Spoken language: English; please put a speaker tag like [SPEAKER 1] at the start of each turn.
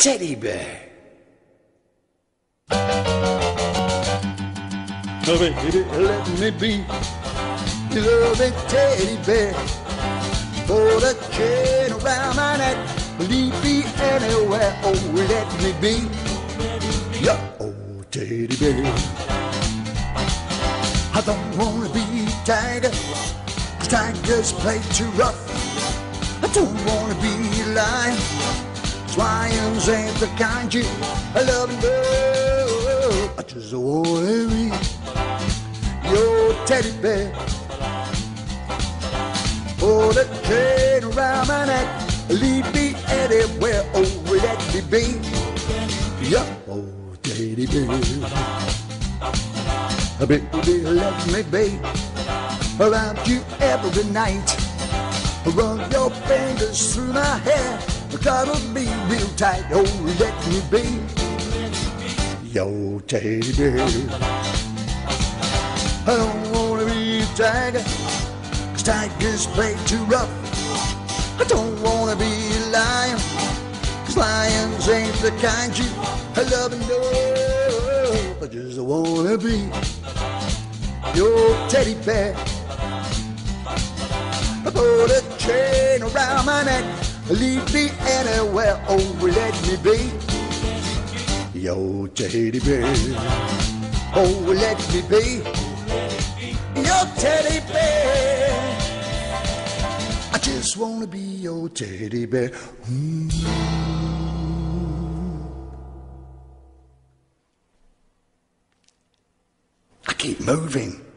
[SPEAKER 1] teddy bear.
[SPEAKER 2] Oh, baby, let me be your loving teddy bear. Put a chain around my neck, leave me anywhere. Oh, let me be your old teddy bear. I don't wanna be a tiger, 'cause tigers play too rough. I don't wanna be a lion, 'cause lions ain't the kind you love and love. I just wanna be your teddy bear. Put a chain around my neck, lead me anywhere. Oh, let me be your old teddy bear. Baby, let me be around you every night. Run your fingers through my hair, cuddle me real tight. Oh, let me be your teddy bear. I don't wanna be a tiger, 'cause tigers play too rough. I don't wanna be a lion, 'cause lions ain't the kind you love and know. I just wanna be your teddy bear. Put a chain around my neck, lead me anywhere. Oh, let me be your teddy bear. Oh, let me be your teddy bear. I just wanna be your teddy bear. I keep moving.